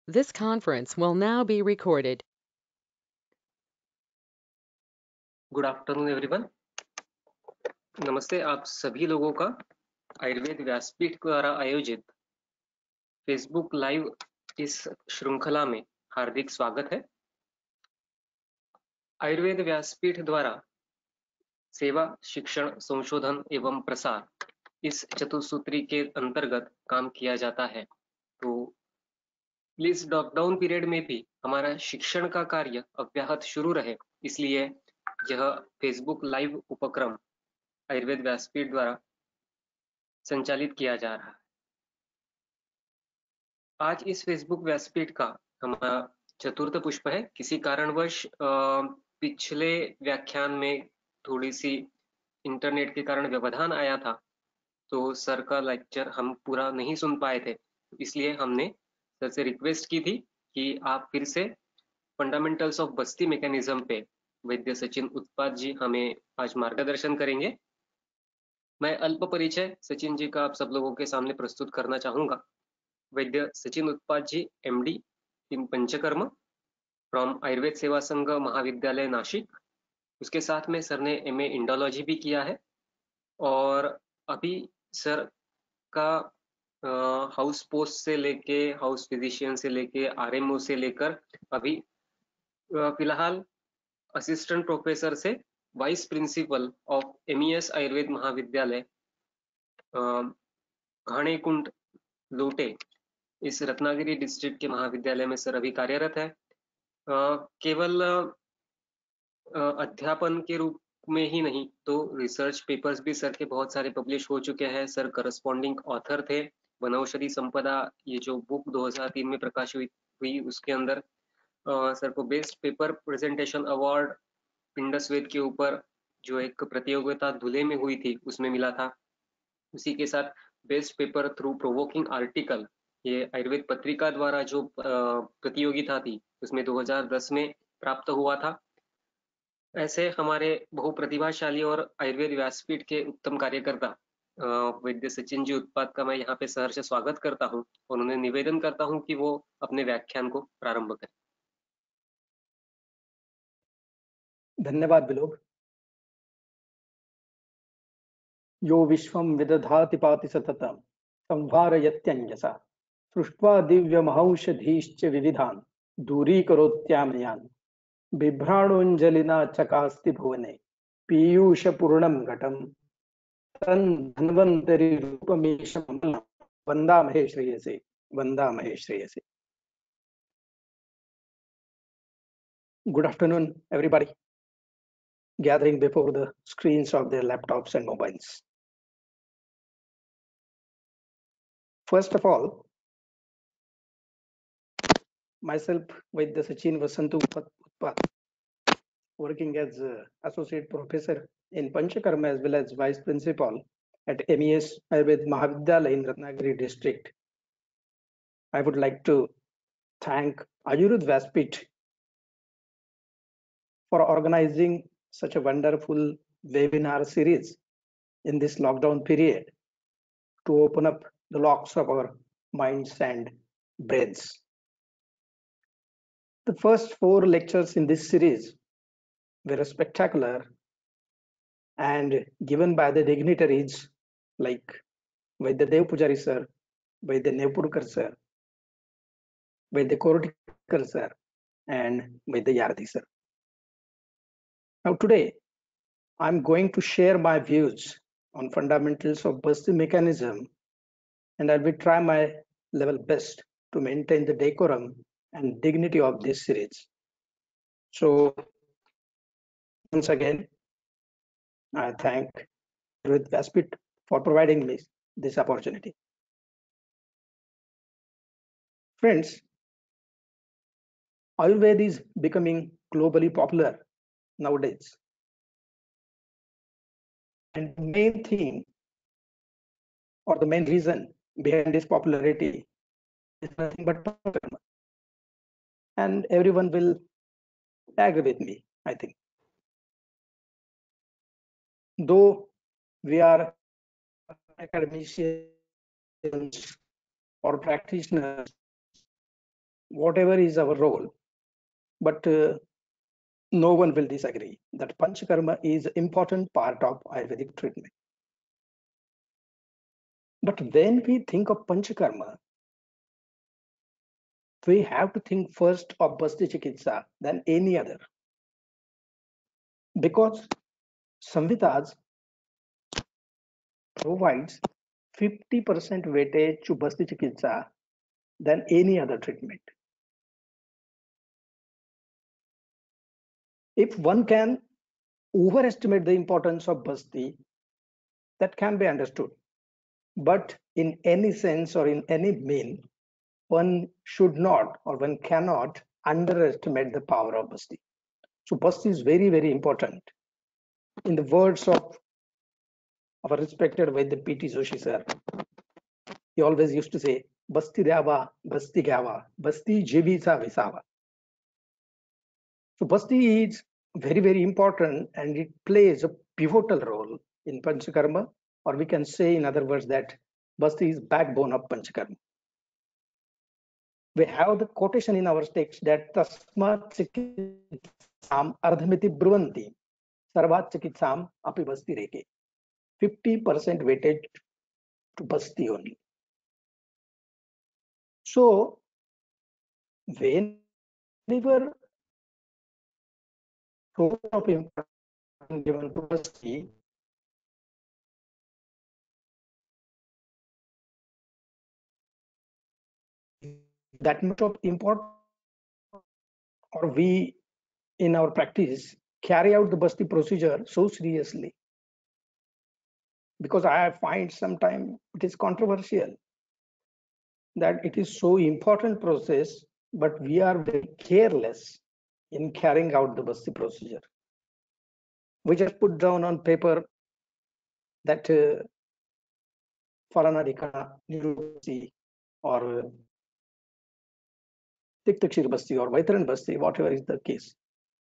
This conference will now be recorded. Good afternoon everyone. नमस्ते आप सभी लोगों का आयुर्वेद व्यासपीठ द्वारा आयोजित फेसबुक लाइव इस श्रृंखला में हार्दिक स्वागत है। आयुर्वेद व्यासपीठ द्वारा सेवा, शिक्षण, संशोधन एवं प्रसार इस चतुसूत्री के अंतर्गत काम किया जाता है। तो प्लीज लॉकडाउन पीरियड में भी हमारा शिक्षण का कार्य अव्याहत शुरू रहे, इसलिए यह फेसबुक लाइव उपक्रम आयुर्वेद व्यासपीठ द्वारा संचालित किया जा रहा है। आज इस फेसबुक व्यासपीठ का हमारा चतुर्थ पुष्प है। किसी कारणवश पिछले व्याख्यान में थोड़ी सी इंटरनेट के कारण व्यवधान आया था, तो सर का लेक्चर हम पूरा नहीं सुन पाए थे, इसलिए हमने सर से रिक्वेस्ट की थी कि आप फिर से फंडामेंटल्स ऑफ बस्ती मैकेनिज्म पे वैद्य सचिन उत्पात जी हमें आज मार्गदर्शन करेंगे। मैं अल्प परिचय सचिन जी का आप सब लोगों के सामने प्रस्तुत करना चाहूंगा। Vaidya Sachin Utpat ji, MD in Panchakarma from Ayurved Seva Sangh महाविद्यालय नासिक। उसके साथ में सर ने MA इंडोलॉजी भी किया है और अभी सर का हाउस पोस्ट से लेके हाउस फिजिशियन से लेके RMO से लेकर अभी फिलहाल असिस्टेंट प्रोफेसर से vice principal of MES Ayurved Mahavidyalaya Ghanekund लोटे इस रत्नागिरी डिस्ट्रिक्ट के महाविद्यालय में सर अभी कार्यरत है। केवल अध्यापन के रूप में ही नहीं तो रिसर्च पेपर्स भी सर के बहुत सारे पब्लिश हो चुके हैं। सर करस्पॉन्डिंग ऑथर थे। वनौषधि संपदा ये जो बुक 2003 में प्रकाशित हुई उसके अंदर सर को best paper presentation award Indus Veda के ऊपर जो एक प्रतियोगिता धुले में हुई थी उसमें मिला था। उसी के साथ best paper thought provoking article ये आयुर्वेद पत्रिका द्वारा जो प्रतियोगिता थी उसमें 2010 में प्राप्त हुआ था। ऐसे हमारे बहुप्रतिभाशाली और आयुर्वेद व्यासपीठ के उत्तम कार्यकर्ता वैद्य सचिन जी उत्पात का मैं यहाँ पे सहर्ष स्वागत करता हूँ और उन्हें निवेदन करता हूँ कि वो अपने व्याख्यान को प्रारंभ करें। धन्यवाद बिलोग। यो विश्वं विदधाति पाति सततं संभारयत्यञ्जसा सृष्ट्वा दिव्यमहौषधीश्च विविधान् दूरीकरोत्यामयान् बिभ्राणोऽञ्जलिना चकास्ति भुवने पीयूषपूर्णं घटं तं धन्वन्तरि रूपमीशं वन्दामहे श्रेयसे वन्दामहे श्रेयसे। Good afternoon, everybody gathering before the screens of their laptops and mobiles. First of all, myself, Vaidya Sachin Vasantu Utpat, working as associate professor in Panchakarma as well as vice principal at MES Ayurved Mahavidyalaya in Ratnagiri district. I would like to thank Ayurved Vyaspeeth for organizing such a wonderful webinar series in this lockdown period to open up the locks of our minds and brains. The first 4 lectures in this series were spectacular and given by the dignitaries like Vaidya Dev Pujari sir, Vaidya Nevpurkar sir, Vaidya Korotikar sir, and Vaidya Yardi sir. Now today, I'm going to share my views on fundamentals of Basti mechanism, and I will try my level best to maintain the decorum and dignity of this series. So once again, I thank Ayurved Vyaspeeth for providing me this opportunity. Friends, Ayurveda is becoming globally popular nowadays. And the main thing or the main reason behind this popularity is nothing but Panchakarma. And everyone will agree with me, I think. Though we are academicians or practitioners, whatever is our role, but no one will disagree that Panchakarma is an important part of Ayurvedic treatment. But when we think of Panchakarma, we have to think first of Basti Chikitsa than any other. Because Samhitas provides 50% weightage to Basti Chikitsa than any other treatment. If one can overestimate the importance of Basti, that can be understood. But in any sense or in any mean, one should not or one cannot underestimate the power of Basti. So Basti is very, very important. In the words of our respected Vaidya P.T. Joshi sir, he always used to say, Basti Dava, Basti Gava, Basti Jivisa Visava. So Basti is very, very important and it plays a pivotal role in Panchakarma, or we can say in other words that Basti is backbone of Panchakarma. We have the quotation in our text that Tasmat Chikitsam Ardhamiti Bruvanti Sarvat Chikitsam Api Basti Reke. 50% weightage to Basti only. So whenever so of importance given to Basti, that much of importance, or we in our practice carry out the Basti procedure so seriously, because I find sometimes it is controversial that it is so important process, but we are very careless in carrying out the Basti procedure. We just put down on paper that Falana Dikha, Nirupasi, or Tiktakshir Basti or Vaitaran Basti, whatever is the case,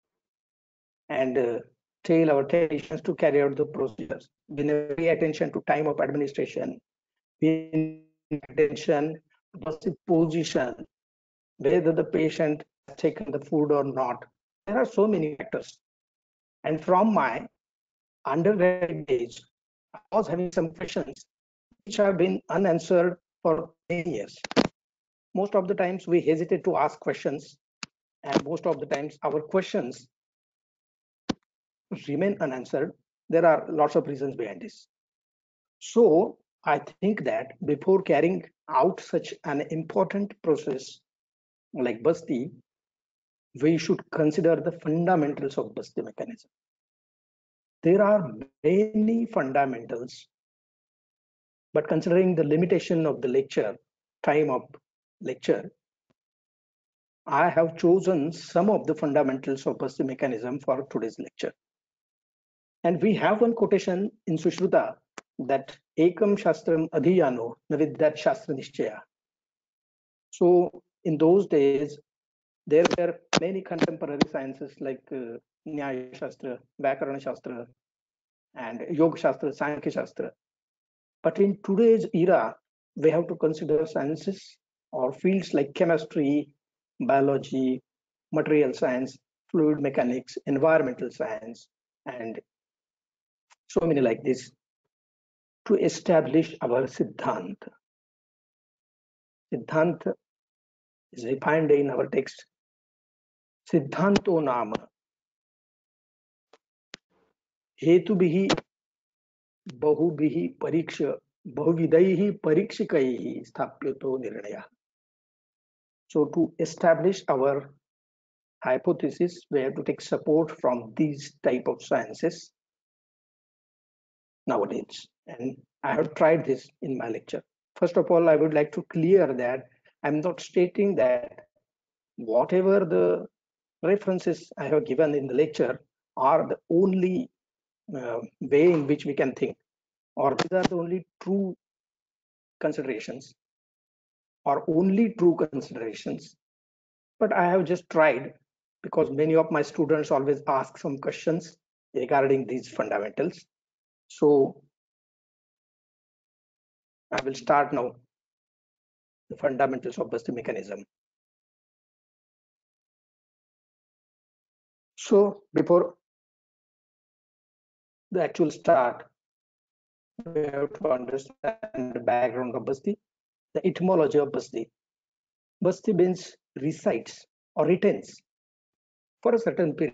and tell our technicians to carry out the procedures. We never pay attention to time of administration. We pay attention to Basti position, whether the patient has taken the food or not. There are so many factors. And from my undergraduate days, I was having some questions which have been unanswered for many years. Most of the times we hesitate to ask questions, and most of the times our questions remain unanswered. There are lots of reasons behind this. So I think that before carrying out such an important process like Basti, we should consider the fundamentals of Basti mechanism. There are many fundamentals, but considering the limitation of the lecture, time of lecture, I have chosen some of the fundamentals of Basti mechanism for today's lecture. And we have one quotation in Sushruta that Ekam Shastram Adhiyano Navidyat Shastra Nishchaya. So in those days, there were many contemporary sciences like Nyaya Shastra, Vyakarana Shastra, and Yoga Shastra, Sankhya Shastra. But in today's era, we have to consider sciences or fields like chemistry, biology, material science, fluid mechanics, environmental science, and so many like this to establish our Siddhanta. Siddhanta is defined in our text. Siddhanto nama हेतुभिः बहुभिः परीक्ष बहुविधैः परीक्षिकैः स्थाप्यतो निर्णयः. So to establish our hypothesis, we have to take support from these type of sciences nowadays. And I have tried this in my lecture. First of all, I would like to clear that I'm not stating that whatever the references I have given in the lecture are the only way in which we can think, or these are the only true considerations, or only true considerations. But I have just tried, because many of my students always ask some questions regarding these fundamentals. So I will start now the fundamentals of Basti mechanism. So before the actual start, we have to understand the background of Basti, the etymology of Basti. Basti means resides or retains for a certain period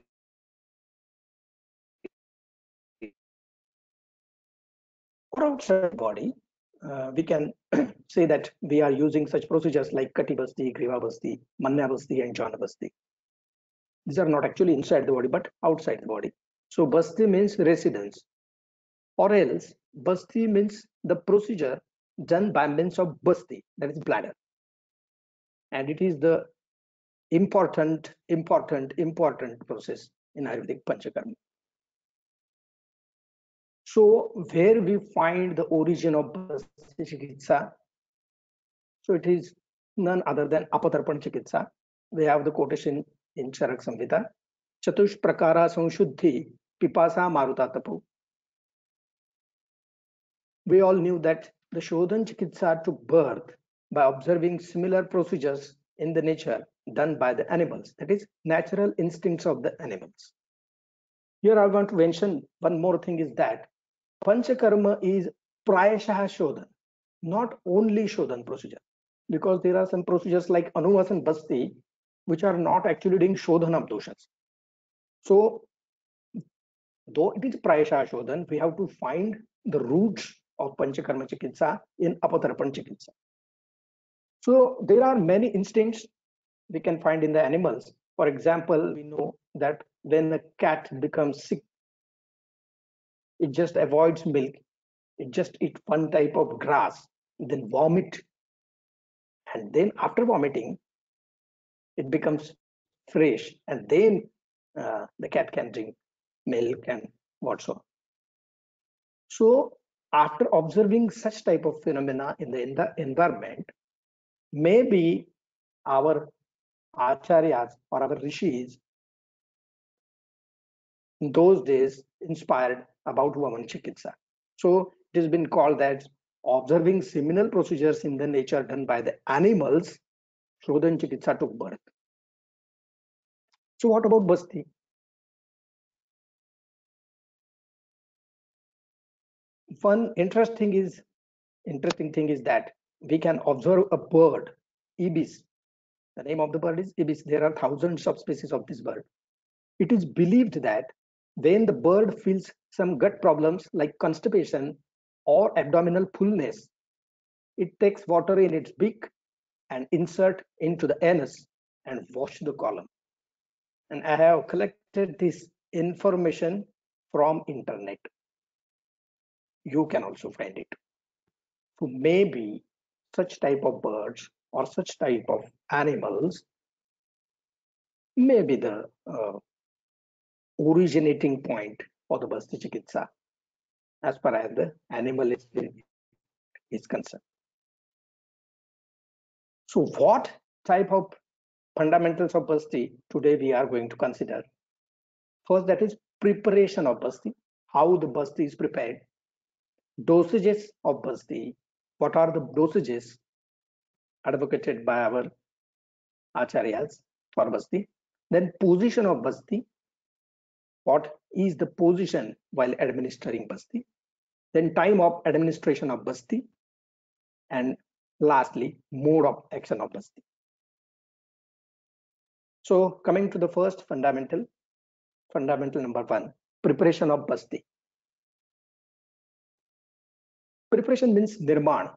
or outside body. We can say that we are using such procedures like Kati Basti, Griva Basti, Manya Basti, and Jana Basti. These are not actually inside the body but outside the body. So Basti means residence, or else Basti means the procedure done by means of Basti, that is bladder, and it is the important process in Ayurvedic Panchakarma. So where we find the origin of Basti Chikitsa? So it is none other than Apatarpan Chikitsa. We have the quotation in Charak Samhita. Chatush Prakara Sanshuddhi Pipasa Maruta Tapu. We all knew that the Shodhan Chikitsa took birth by observing similar procedures in the nature done by the animals, that is, natural instincts of the animals. Here I want to mention one more thing is that Panchakarma is Prayashaha Shodhan, not only Shodhan procedure, because there are some procedures like Anuvasan Basti which are not actually doing Shodhan of doshas. So, though it is Prayashaha Shodhan, we have to find the roots of Panchakarma Chikitsa in Apatarpan Chikitsa. So, there are many instincts we can find in the animals. For example, we know that when a cat becomes sick, it just avoids milk, it just eats one type of grass, then vomit, and then after vomiting, it becomes fresh, and then the cat can drink milk and whatsoever. So after observing such type of phenomena in the environment, maybe our acharyas or our rishis in those days inspired about Vaman Chikitsa. So it has been called that observing similar procedures in the nature done by the animals, Shodhan Chikitsa took birth. So what about Basti? One interesting thing is that we can observe a bird, ibis. The name of the bird is ibis. There are thousands of species of this bird. It is believed that when the bird feels some gut problems like constipation or abdominal fullness, it takes water in its beak and insert into the anus and wash the colon. And I have collected this information from internet. You can also find it. So maybe such type of birds or such type of animals may be the originating point for the Basti Chikitsa as far as the animal is concerned. So what type of fundamentals of Basti today we are going to consider? First, that is preparation of Basti, how the Basti is prepared, dosages of Basti, what are the dosages advocated by our acharyas for Basti, then position of Basti, what is the position while administering Basti, then time of administration of Basti, and lastly, mode of action of Basti. So coming to the first fundamental number 1, preparation of Basti. Preparation means nirman.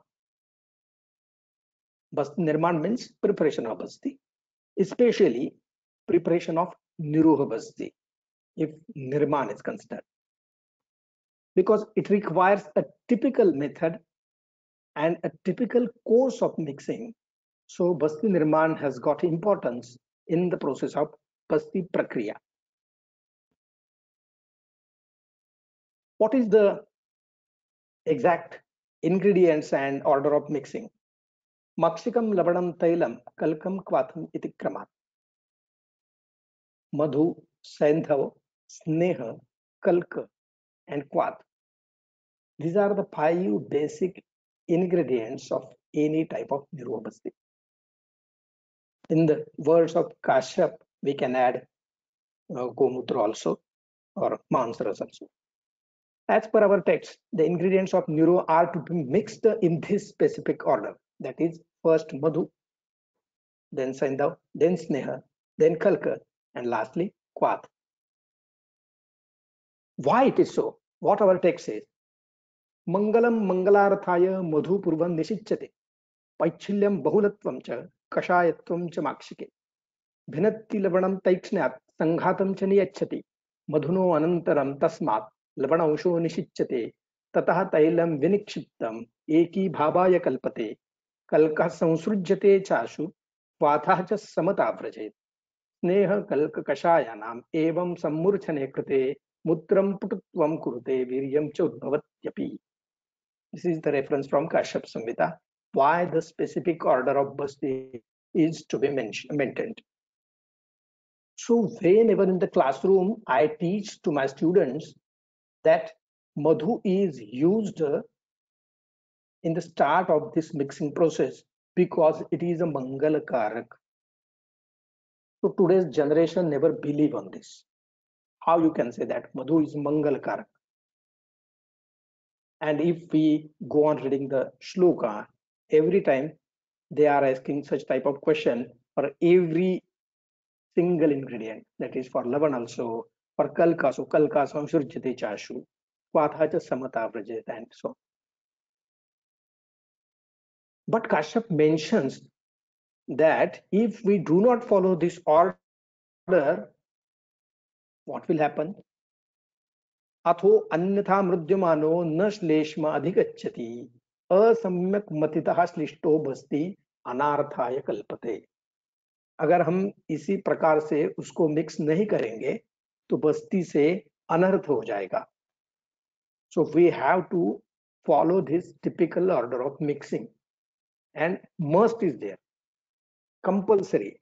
Nirman means preparation of Basti, especially preparation of Niroha Basti, if nirman is considered, because it requires a typical method and a typical course of mixing. So Basti Nirman has got importance in the process of Basti Prakriya. What is the exact ingredients and order of mixing? Makshikam labanam tailam kalkam kvatham iti kramat. Madhu, Saindhav, Sneha, Kalka, and Kvat. These are the 5 basic ingredients of any type of Niroha Basti. In the words of Kashyap, we can add gomutra also, or mansras also. As per our text, the ingredients of neuro are to be mixed in this specific order. That is, first madhu, then saindav, then sneha, then kalka, and lastly quat. Why it is so? What our text says: Mangalam mangalarthaya madhu purvam nisichyate, Paichilyam bahulatvam cha kashayatvam cha makshike, Bhinatti lavanam taikshnat sanghatam cha niyachati, Madhuno anantaram tasmat लवणांशो निषिच्यते ततः तैलम विनिक्षिप्तम एकी भावाय कल्पते कल्कः संसृज्यते चाशु वाथः च समता व्रजेत स्नेह कल्क कषायानाम एवं सम्मूर्छने कृते मूत्रम पुटुत्वम कुरुते वीर्यम च उद्भवत्यपि. This is the reference from Kashyap Samhita. Why the specific order of basti is to be maintained. So whenever in the classroom I teach to my students that madhu is used in the start of this mixing process because it is a mangala karak. So today's generation never believe on this. How you can say that madhu is mangala karak? And if we go on reading the shloka, every time they are asking such type of question for every single ingredient. That is for lavan also, for kalka, so kalka samsurjate chashu, Vatha cha samata vrajet, and so. But Kashyap mentions that if we do not follow this order, what will happen? Atho अन्यथा मृद्यमानो न श्लेष्म अधिगच्छति असम्यक मतितः श्लिष्टो बस्ति अनार्थाय कल्पते. अगर हम इसी प्रकार से उसको mix नहीं करेंगे तो बस्ती से अनर्थ हो जाएगा. So we have to follow this typical order of mixing, and must is there, compulsory.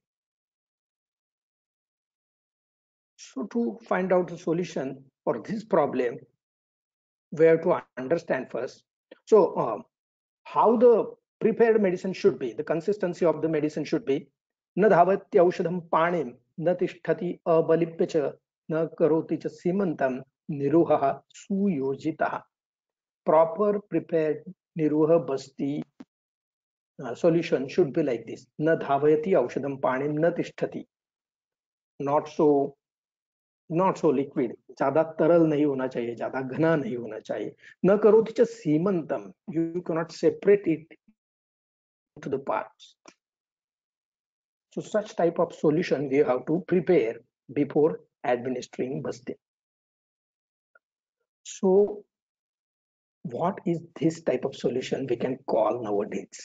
So to find out the solution for this problem, we have to understand first. So how the prepared medicine should be, the consistency of the medicine should be, na dhavati aushadham panim, na tishtati abalipya cha, na karoti cha simantam, niruha suyojitah. Proper prepared niruha basti solution should be like this: na dhavayati aushadham panim na tishtati. Not so liquid, ज्यादा तरल नहीं होना चाहिए, ज्यादा घना नहीं होना चाहिए. न करोति च सीमंतम, you cannot separate it into the parts. So such type of solution we have to prepare before administering basti. So what is this type of solution we can call nowadays?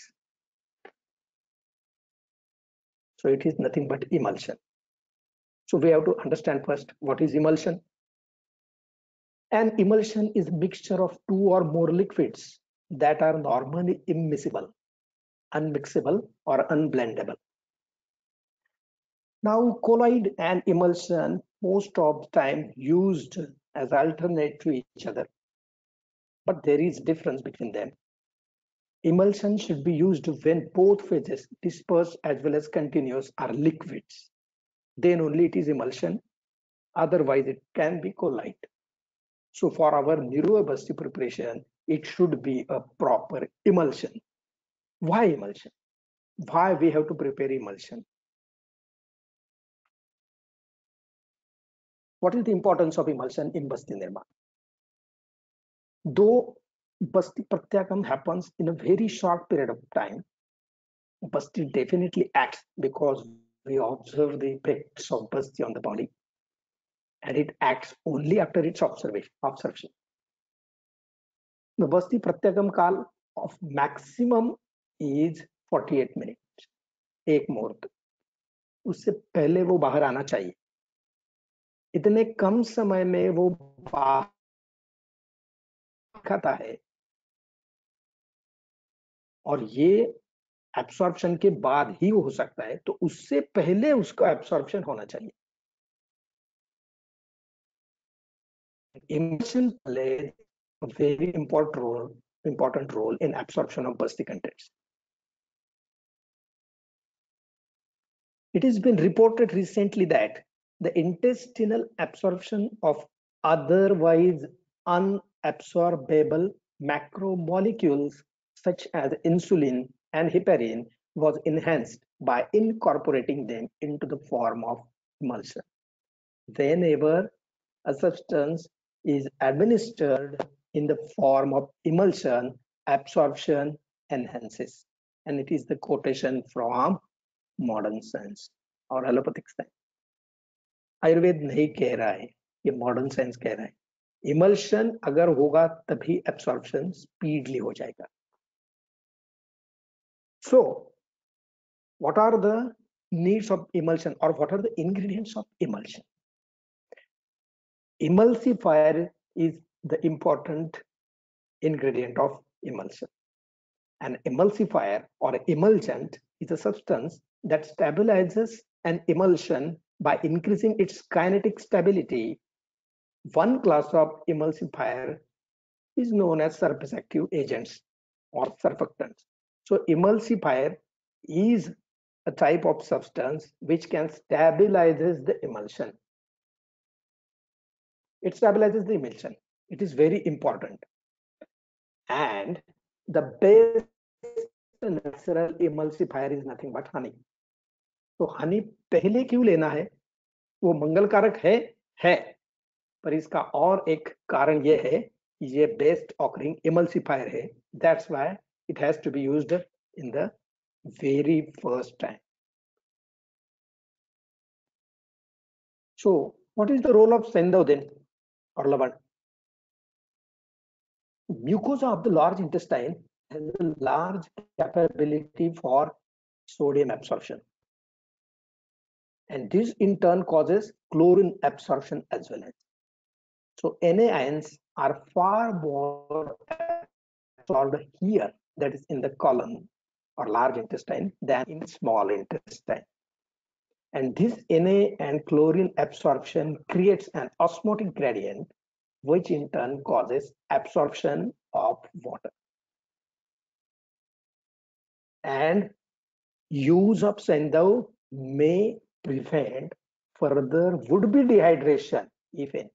So it is nothing but emulsion. So we have to understand first what is emulsion. An emulsion is a mixture of two or more liquids that are normally immiscible, unmixable, or unblendable. Now, colloid and emulsion most of the time used as alternate to each other, but there is difference between them. Emulsion should be used when both phases, dispersed as well as continuous, are liquids. Then only it is emulsion. Otherwise, it can be colloid. So for our niruha basti preparation, it should be a proper emulsion. Why emulsion? Why we have to prepare emulsion? What is the importance of emulsion in basti nirman? Though basti pratyakam happens in a very short period of time, basti definitely acts because we observe the effects of basti on the body, and it acts only after its observation. The basti pratyakam kal of maximum is 48 minutes, एक मुहूर्त. उससे पहले वो बाहर आना चाहिए. इतने कम समय में वो बाहर खाता है, और ये एब्सॉर्प्शन के बाद ही हो सकता है, तो उससे पहले उसका एब्सॉर्प्शन होना चाहिए. Emulsion plays a very important role in absorption of basti contents. It has been reported recently that the intestinal absorption of otherwise unabsorbable macromolecules such as insulin and heparin was enhanced by incorporating them into the form of emulsion. Whenever a substance is administered in the form of emulsion, absorption enhances. And it is the quotation from modern science और allopathic science. Ayurveda नहीं कह रहा है, ये modern science कह रहा है. Emulsion अगर होगा तभी एब्सॉर्प्शन स्पीडली हो जाएगा. So what are the needs of emulsion or what are the ingredients of emulsion? Emulsifier is the important ingredient of emulsion. An emulsifier or emulgent is a substance that stabilizes an emulsion by increasing its kinetic stability. One class of emulsifier is known as surface active agents or surfactants. So emulsifier is a type of substance which can stabilizes the emulsion. It stabilizes the emulsion. It is very important. And the best natural emulsifier is nothing but honey. तो हनी पहले क्यों लेना है? वो मंगलकारक है, पर इसका और एक कारण ये है कि ये बेस्ट ऑकरिंग emulsifier है. That's why it has to be used in the very first time. So what is the role of Sendao then, or Lavan? Mucosa of the large intestine has a large capability for sodium absorption. And this in turn causes chlorine absorption as well as. So NaIons are far more absorbed here, that is in the colon or large intestine, than in small intestine. And this Na and chlorine absorption creates an osmotic gradient, which in turn causes absorption of water. And use of Sendao may prevent further would-be dehydration, if any.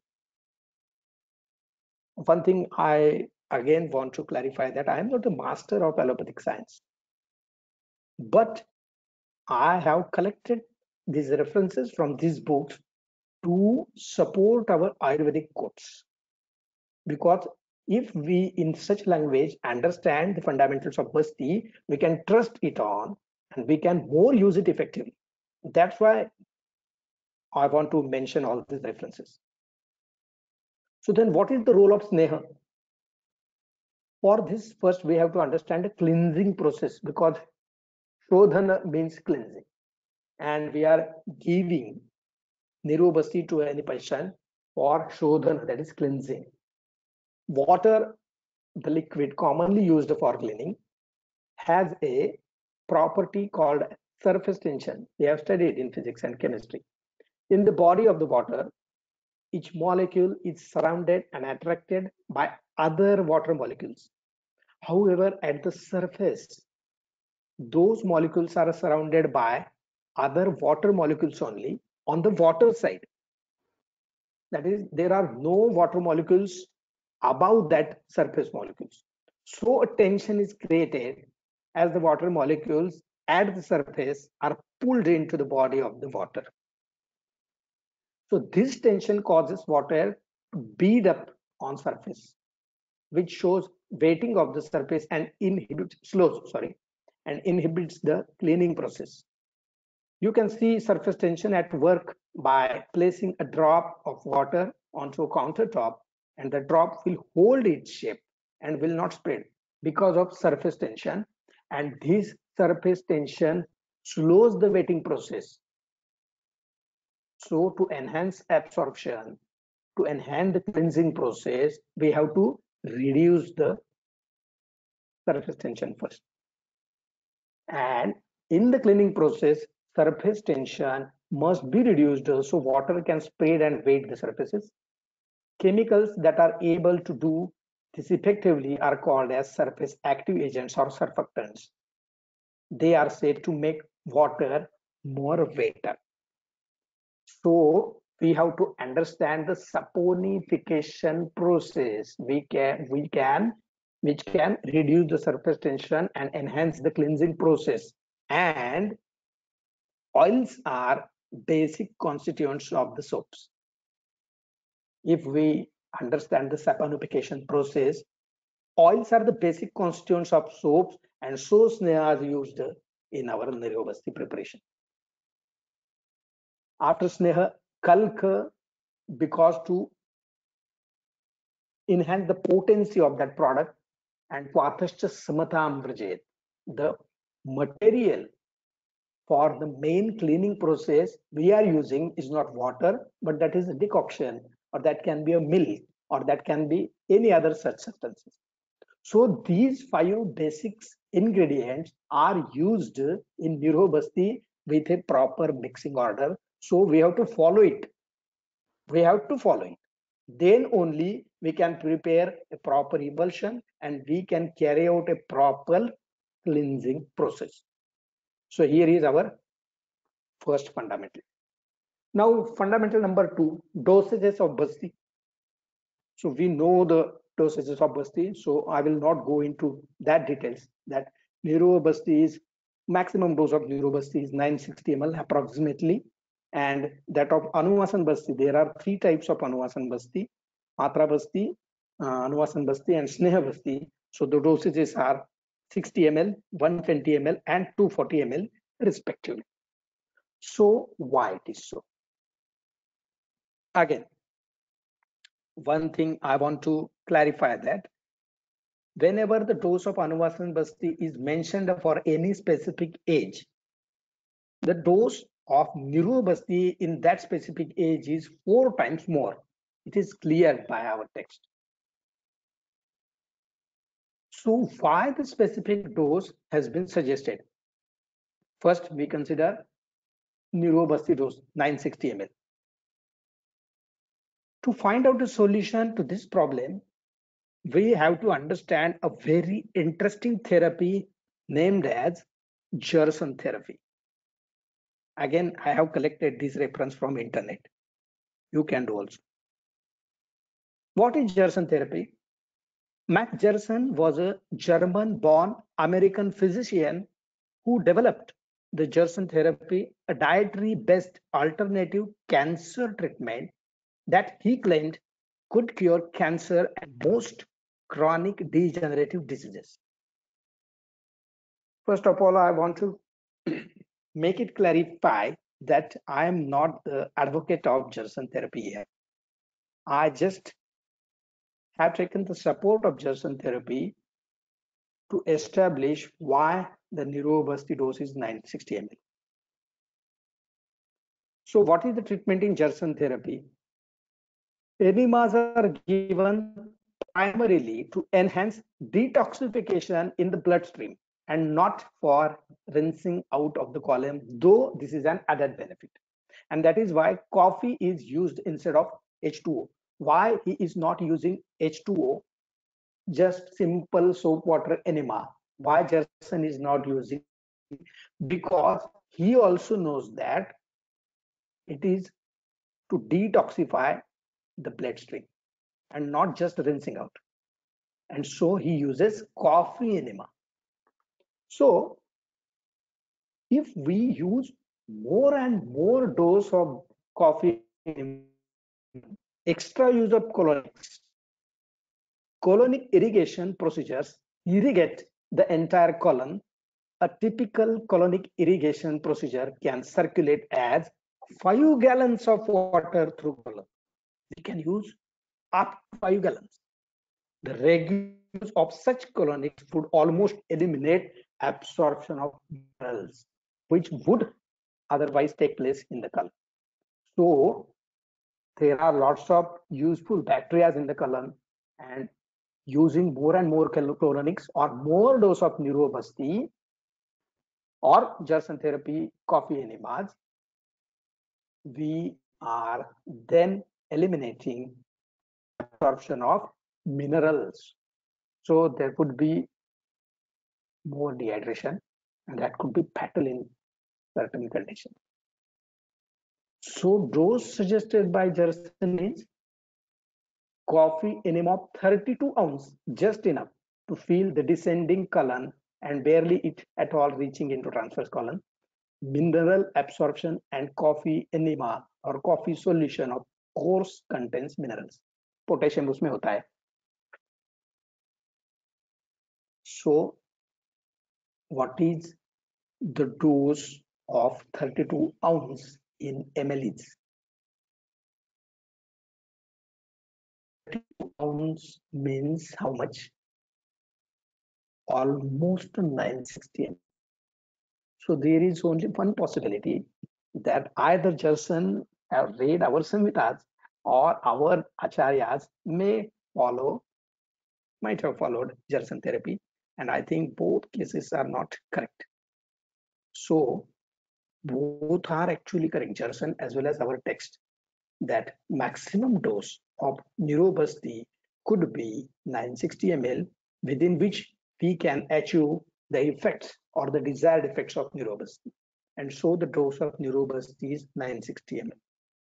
One thing I again want to clarify that I am not the master of allopathic science, but I have collected these references from these books to support our Ayurvedic quotes. Because if we in such language understand the fundamentals of Basti, we can trust it on and we can more use it effectively. That's why I want to mention all these references. So then what is the role of Sneha? For this, first we have to understand the cleansing process, because Shodhana means cleansing. And we are giving Nirobasti to any person for Shodhana, that is cleansing. Water, the liquid commonly used for cleaning, has a property called surface tension. We have studied in physics and chemistry. In the body of the water, each molecule is surrounded and attracted by other water molecules. However, at the surface, those molecules are surrounded by other water molecules only on the water side. That is, there are no water molecules above that surface molecules. So a tension is created as the water molecules at the surface are pulled into the body of the water. So this tension causes water to bead up on surface, which shows weighting of the surface and inhibits the cleaning process. You can see surface tension at work by placing a drop of water onto a countertop, and the drop will hold its shape and will not spread because of surface tension. And this surface tension slows the wetting process. So to enhance absorption, to enhance the cleansing process, we have to reduce the surface tension first. And in the cleaning process, surface tension must be reduced so water can spread and weight the surfaces. Chemicals that are able to do this effectively are called as surface active agents or surfactants. They are said to make water more wetter. So we have to understand the saponification process. Which can reduce the surface tension and enhance the cleansing process. And oils are basic constituents of the soaps. If we understand the saponification process, oils are the basic constituents of soaps, and so Sneha is used in our Nirobasti preparation. After Sneha, Kalk, because to enhance the potency of that product, and Pathascha Samatam Vrajit, the material for the main cleaning process we are using is not water, but that is a decoction, or that can be a milk, or that can be any other such substances. So these 5 basics ingredients are used in Nirobasti with a proper mixing order. So we have to follow it. We have to follow it. Then only we can prepare a proper emulsion and we can carry out a proper cleansing process. So here is our first fundamental. Now fundamental number 2, dosages of Basti. So we know the dosages of Basti, so I will not go into that details. That Nirobasti is maximum dose of Nirobasti is 960 ml approximately, and that of Anuvasan Basti, there are 3 types of Anuvasan Basti: Matra Basti, Anuvasan Basti, and Sneha Basti. So the dosages are 60 ml, 120 ml, and 240 ml respectively. So why it is so? Again, one thing I want to clarify, that whenever the dose of Anuvasan Basti is mentioned for any specific age, the dose of Nirobasti in that specific age is 4 times more. It is clear by our text. So why the specific dose has been suggested? First, we consider Nirobasti dose 960 ml. To find out a solution to this problem, we have to understand a very interesting therapy named as Gerson therapy. Again, I have collected this reference from internet. You can do also. What is Gerson therapy? Max Gerson was a German-born American physician who developed the Gerson therapy, a dietary-based alternative cancer treatment that he claimed could cure cancer and most chronic degenerative diseases. First of all, I want to make it clarify that I am not the advocate of Gerson therapy here. I just have taken the support of Gerson therapy to establish why the Nirobasti dose is 960 ml. So what is the treatment in Gerson therapy? Enemas are given primarily to enhance detoxification in the bloodstream and not for rinsing out of the column, though this is an added benefit. And that is why coffee is used instead of H2O. Why he is not using H2O, just simple soap water enema? Why Gerson is not using? Because he also knows that it is to detoxify the bloodstream and not just rinsing out. And so he uses coffee enema. So if we use more and more dose of coffee enema, extra use of colonics, colonic irrigation procedures irrigate the entire colon. A typical colonic irrigation procedure can circulate as 5 gallons of water through colon. We can use up to 5 gallons. The regular use of such colonics would almost eliminate absorption of minerals, which would otherwise take place in the colon. So there are lots of useful bacteria in the colon, and using more and more colonics or more dose of Nirobasti or Gerson therapy, coffee enemas, we are then eliminating absorption of minerals. So there could be more dehydration, and that could be fatal in certain conditions. So dose suggested by Jerson is coffee enema of 32 ounce, just enough to feel the descending colon and barely it at all reaching into transverse colon. Mineral absorption and coffee enema or coffee solution of course contains minerals. Potassium उसमें होता है. So what is the dose of 32 ounce in ml? 32 ounce means how much? Almost 960 ml. So there is only one possibility that either Jerson have read our Samhitas or our Acharyas might have followed Jerson therapy. And I think both cases are not correct. So both are actually correct, Jerson as well as our text, that maximum dose of Neurobusti could be 960 ml, within which we can achieve the effects or the desired effects of Neurobusti. And so the dose of Neurobusti is 960 ml.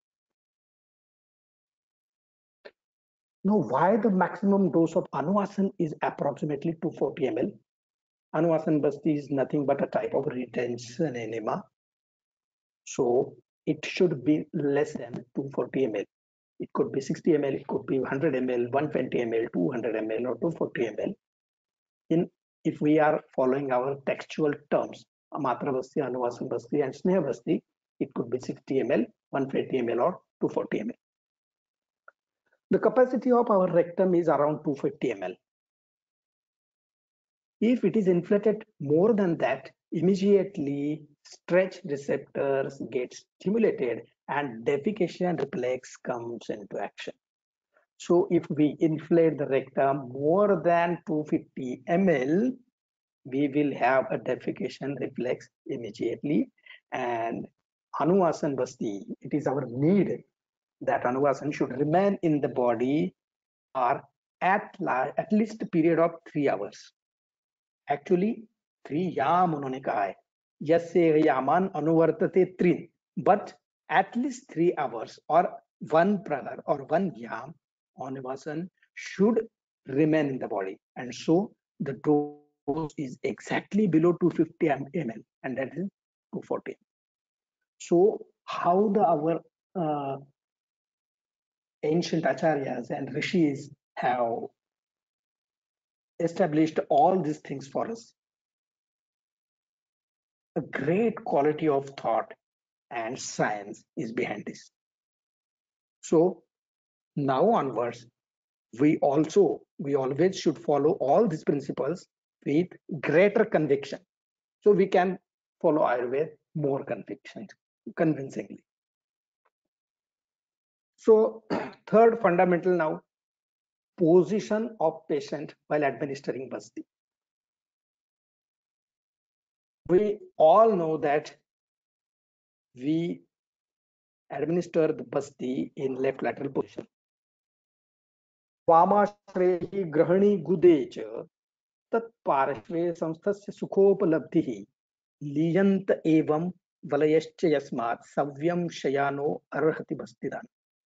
Now, why the maximum dose of Anuvasan is approximately 240 ml? Anuvasan Basti is nothing but a type of retention enema. So it should be less than 240 ml. It could be 60 ml, it could be 100 ml, 120 ml, 200 ml, or 240 ml. If we are following our textual terms, Matra Basti, Anuvasan Basti, and Sneha Basti, it could be 60 ml, 120 ml, or 240 ml. The capacity of our rectum is around 250 ml. If it is inflated more than that, immediately stretch receptors get stimulated and defecation reflex comes into action. So if we inflate the rectum more than 250 ml, we will have a defecation reflex immediately. And Anuvasan Basti, it is our need that Anuvasan should remain in the body or at least a period of 3 hours. Actually, 3 yam उन्होंने कहा है, यस्य yaman anuvartate 3, but at least 3 hours or 1 pragar or 1 yam Anuvasan should remain in the body. And so the dose is exactly below 250 ml, and that is 240. So how our ancient acharyas and rishis have established all these things for us? A great quality of thought and science is behind this. So now onwards, we always should follow all these principles with greater conviction. So we can follow Ayurveda more convincingly. So third fundamental now, position of patient while administering Basti. We all know that we administer the Basti in left lateral position. वामाश्रये ग्रहणी गुदे च तत्पार्श्वे संस्थस्य सुखोपलब्धिः लीयन्त एवं वलयश्च यस्मात् सव्यं शयानो अर्हति बस्तिदान.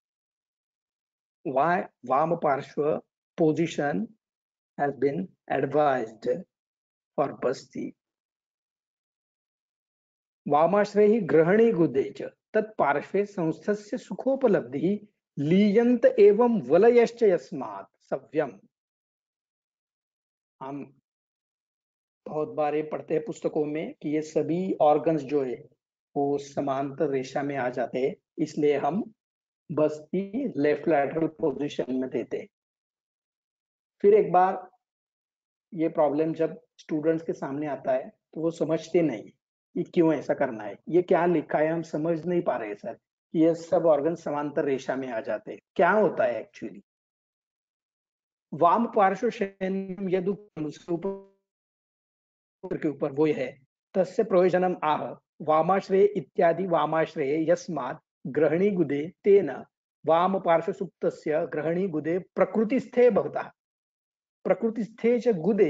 Why Vamaparshva position has been advised for Basti? वामाश्रये ग्रहणी गुदे च तत्पार्श्वे संस्थस्य सुखोपलब्धिः लीयंत एवं वलयश्च यस्मात् सव्यम. हम बहुत बार ये पढ़ते हैं पुस्तकों में कि ये सभी ऑर्गन्स जो है वो समांतर रेखा में आ जाते हैं, इसलिए हम बस्ती लेफ्ट लैटरल पोजीशन में देते हैं. फिर एक बार ये प्रॉब्लम जब स्टूडेंट्स के सामने आता है तो वो समझते नहीं कि क्यों ऐसा करना है, ये क्या लिखा है हम समझ नहीं पा रहे सर, ये सब ऑर्गन समांतर रेखा में आ जाते हैं, क्या होता है एक्चुअली? वाम पार्श्व शयनम यदु के ऊपर वो है तस्य प्रयोजनम आह वामाश्रये इत्यादि वामाश्रये यस्मात् ग्रहणी गुदे तेन वाम पार्श्व सुप्तस्य ग्रहणी गुदे प्रकृतिस्थे भवतः. प्रकृतिस्थे च गुदे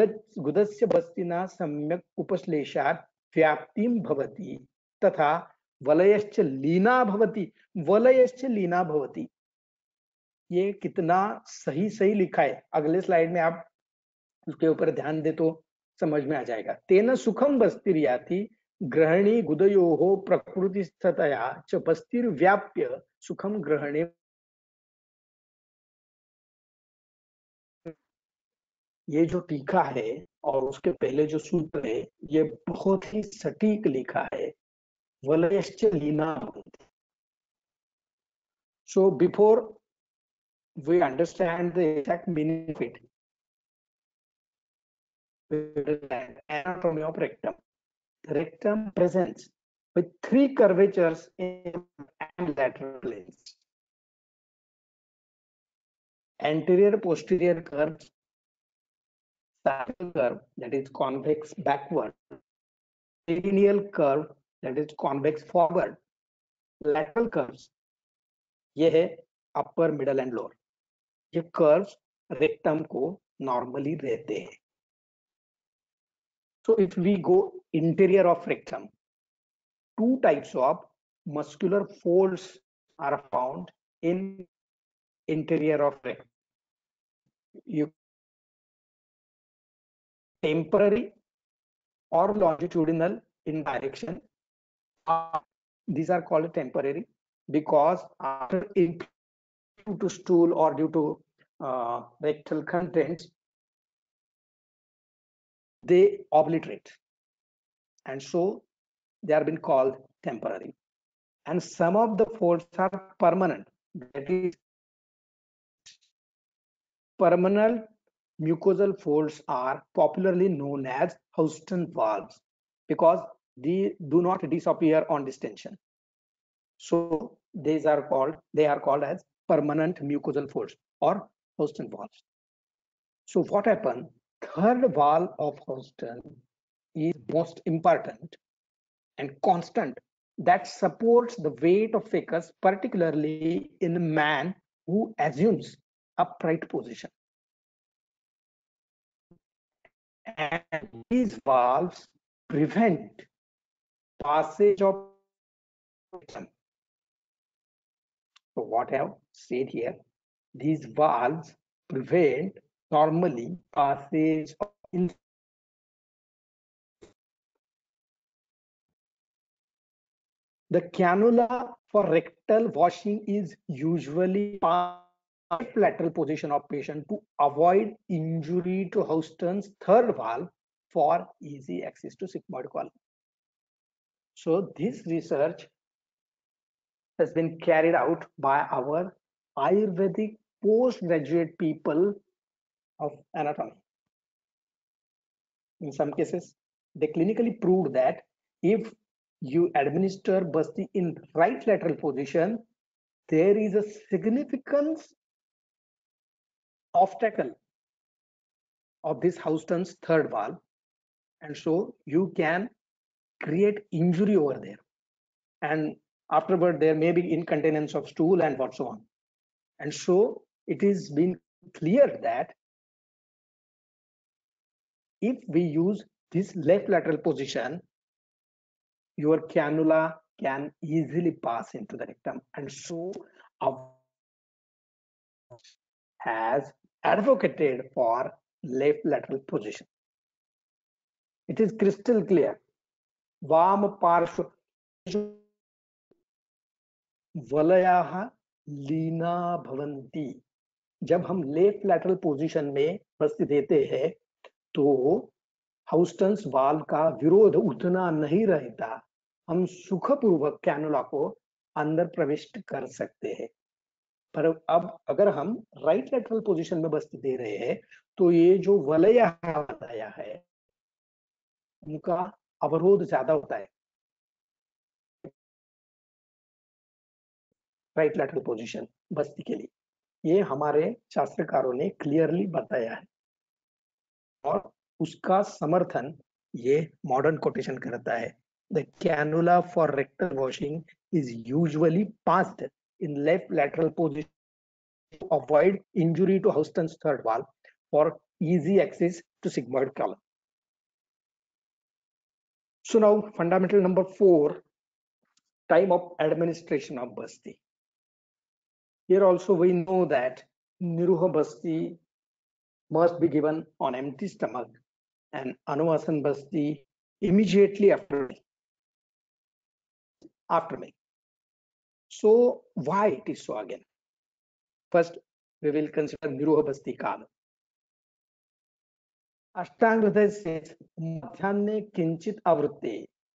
गुदस्य बस्तिना सम्यक् उपश्लेषात् व्याप्तिं भवति तथा वलयश्च लीना भवति, वलयश्च लीना भवति, ये कितना सही सही लिखा है। अगले स्लाइड में आप उसके ऊपर ध्यान दे तो समझ में आ जाएगा। तेन सुखम बस्तिर्याति ग्रहणी गुदयोः प्रकृतिस्थतया च बस्तिर्व्याप्य सुखम ग्रहणे। ये जो टीका है और उसके पहले जो सूत्र है ये बहुत ही सटीक लिखा है, वलयश्च लीना भवन्ति। So before we understand the exact meaning of it, we understand anatomy of rectum. The rectum presents with three curvatures in and lateral planes. Anterior posterior curves, sagittal curve that is convex backward, perineal curve that is convex forward, lateral curves ये है upper middle and lower. ये curves rectum को normally रहते हैं। So if we go interior of rectum, two types of muscular folds are found in interior of rectum. You temporary or longitudinal in direction. These are called temporary because after due to stool or due to rectal contents, they obliterate, and so they are been called temporary. And some of the folds are permanent. That is, permanent mucosal folds are popularly known as Houston valves because they do not disappear on distension. So they are called as permanent mucosal folds or Houston valves. So what happened? Third valve of Houston is most important and constant that supports the weight of fecus, particularly in a man who assumes upright position. And these valves prevent passage of. So what I have said here, these valves prevent normally passage of. The cannula for rectal washing is usually lateral position of patient to avoid injury to Houston's third valve for easy access to sigmoid column. So this research has been carried out by our Ayurvedic postgraduate people of anatomy. In some cases, they clinically proved that if you administer Basti in right lateral position, there is a significant obstacle of this Houston's third valve, and so you can create injury over there, and afterward there may be incontinence of stool and what so on. And so it is been clear that if we use this left lateral position, your cannula can easily pass into the rectum, and so has advocated for left lateral position. It is crystal clear. वाम पार्श्व वलयाः लीना भवन्ति। जब हम left lateral position में बस्ती देते हैं तो हाउस्टन्स valve का विरोध उतना नहीं रहता, हम सुखपूर्वक कैनुला को अंदर प्रविष्ट कर सकते हैं। पर अब अगर हम राइट लैटरल पोजीशन में बस्ती दे रहे हैं तो ये जो वलय बताया है उनका अवरोध ज्यादा होता है राइट लैटरल पोजीशन बस्ती के लिए। ये हमारे शास्त्रकारों ने क्लियरली बताया है और उसका समर्थन ये मॉडर्न कोटेशन करता है। The cannula for rectal washing is usually passed in left lateral position to avoid injury to Houston's third valve for easy access to sigmoid column. So now fundamental number 4, time of administration of Basti. Here also we know that Niruha Basti must be given on empty stomach and Anuvasan Basti immediately after meal. So why it is so again? First, we will consider Niruha Basti Kala. अष्टांग हृदय से मध्यान्ह किंचित आवृत्ति,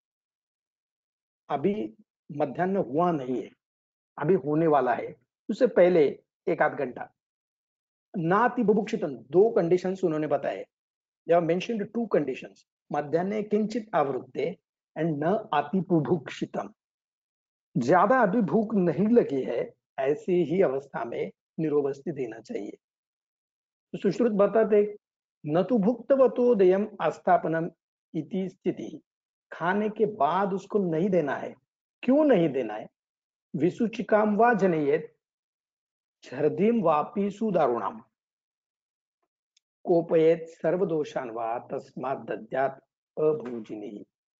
अभी मध्यान्ह हुआ नहीं है, अभी होने वाला है, उससे पहले एक आध घंटा नाति बुभुक्षितम, दो कंडीशंस उन्होंने बताए. They have mentioned two conditions, मध्यान्ह किंचित आवृत्ति एंड न अति बुभुक्षितम. ज्यादा अभी भूख नहीं लगी है, ऐसी ही अवस्था में निरोबस्ती देना चाहिए. तो सुश्रुत बताते न तो भुक्तवतोदयम अस्थापनम इति स्थिति, खाने के बाद उसको नहीं देना है. क्यों नहीं देना है? विसुचिकाम वा जनयेत छर्दीम वापि सुदारुणाम कोपयेत सर्वदोषान वा तस्मात् दद्यात् अभोजिनी.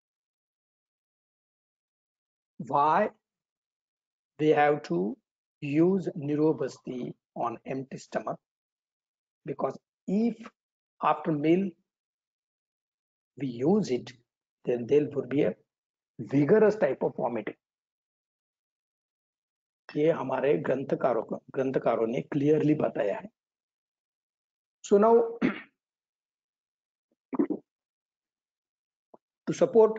Why they have to use Nirobasti on empty stomach? Because if after meal we use it, then there would be a vigorous type of vomiting. ये हमारे ग्रंथकारों ने क्लियरली बताया है. So now to support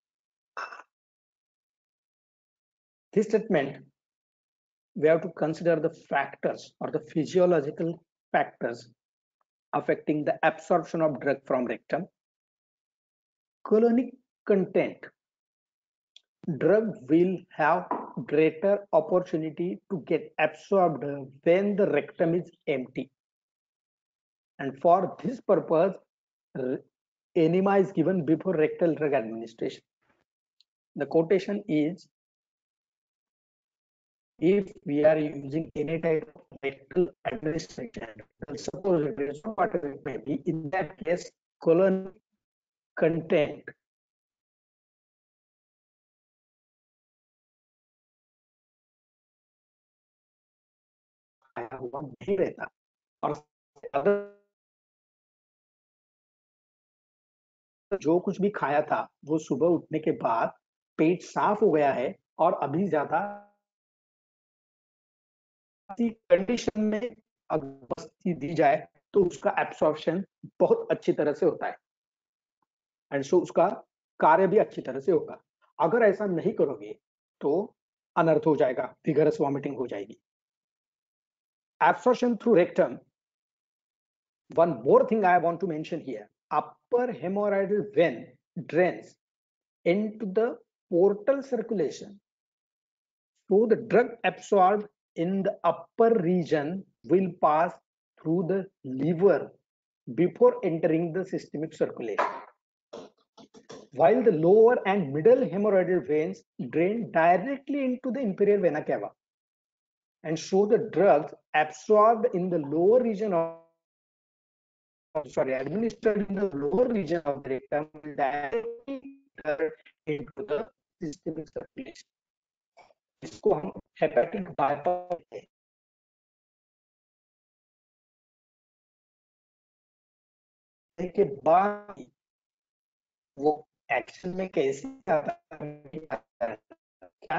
this statement, we have to consider the factors or the physiological factors affecting the absorption of drug from rectum. Colonic content. Drug will have greater opportunity to get absorbed when the rectum is empty. And for this purpose, enema is given before rectal drug administration. The quotation is, if we are using any type of rectal administration, suppose it is whatever it may be, in that case, colon content नहीं रहता. और जो कुछ भी खाया था वो सुबह उठने के बाद पेट साफ हो गया है और अभी ज्यादा कंडीशन में अगर बस्ती दी जाए तो उसका एब्सॉर्प्शन बहुत अच्छी तरह से होता है एंड सो उसका कार्य भी अच्छी तरह से होगा. अगर ऐसा नहीं करोगे तो अनर्थ हो जाएगा, विगरस वॉमिटिंग हो जाएगी. Absorption through rectum. One more thing I want to mention here. Upper hemorrhoidal vein drains into the portal circulation. So the drug absorbed in the upper region will pass through the liver before entering the systemic circulation. While the lower and middle hemorrhoidal veins drain directly into the inferior vena cava. And so the drugs absorbed in the lower region of, administered in the lower region of the rectum will directly enter into the systemic circulation. इसको हम hepatic bypass कहते हैं. के बाद वो action में कैसे आता है, क्या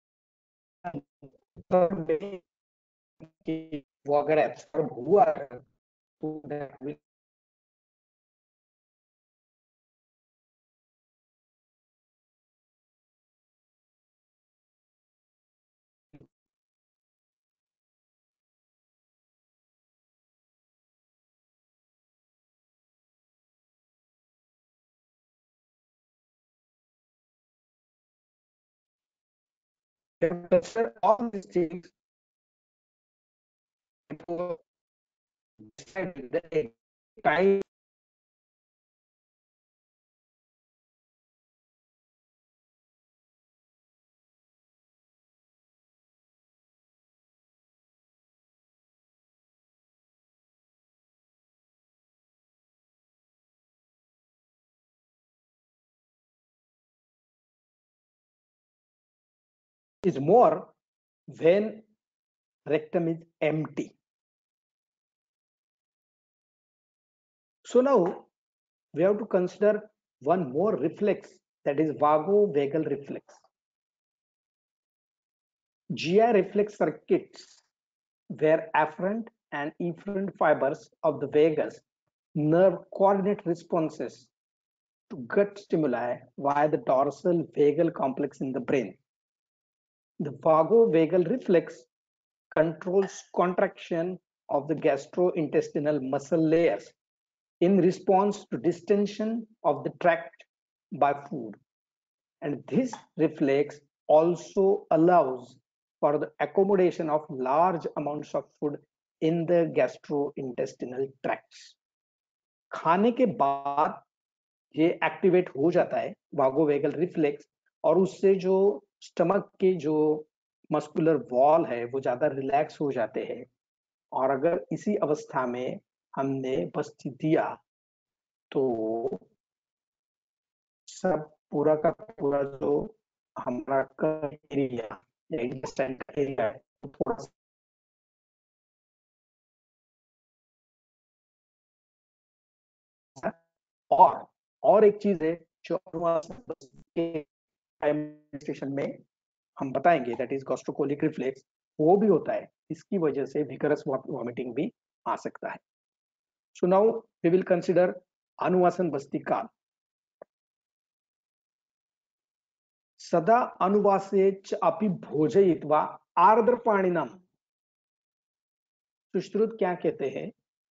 कि वो अगर एब्सॉर्ब हुआ तो that will consider all these things to decide the time is more when rectum is empty. So now we have to consider one more reflex, that is vagovagal reflex. GI reflex circuits where afferent and efferent fibers of the vagus nerve coordinate responses to gut stimuli via the dorsal vagal complex in the brain. The vagovagal reflex controls contraction of the gastrointestinal muscle layers in response to distension of the tract by food. And this reflex also allows for the accommodation of large amounts of food in the gastrointestinal tracts. खाने के बाद ये activate हो जाता है वागोवेगल reflex, और उससे जो स्टमक के जो मस्कुलर वॉल है वो ज्यादा रिलैक्स हो जाते हैं। और अगर इसी अवस्था में हमने बस्ती दिया तो सब पूरा का पूरा जो हमारा एरिया या इंटेस्टाइन का एरिया है वो थोड़ा सा, और एक चीज है जो स्टेशन में हम बताएंगे, दैट इज गैस्ट्रोकोलिक रिफ्लेक्स, वो भी होता है, इसकी वजह से विकरस वॉमिटिंग भी आ सकता है। So now we will consider अनुवासन बस्ती काल। सदा अनुवासे च अपि भोजयित्वा आर्द्रपाणिनम। सुश्रुत क्या कहते हैं?